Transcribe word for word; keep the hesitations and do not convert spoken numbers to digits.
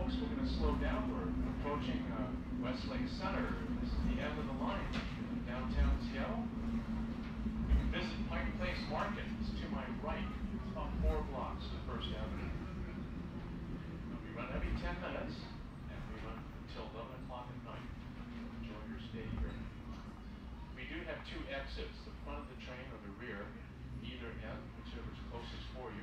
folks, we're going to slow down. We're approaching uh, Westlake Center. This is the end of the line, downtown Seattle. We can visit Pike Place Market. It's to my right. It's about four blocks to First Avenue. Uh, we run every ten minutes, and we run until eleven o'clock at night. Enjoy your stay here. We do have two exits, the front of the train or the rear, either end, whichever's closest for you.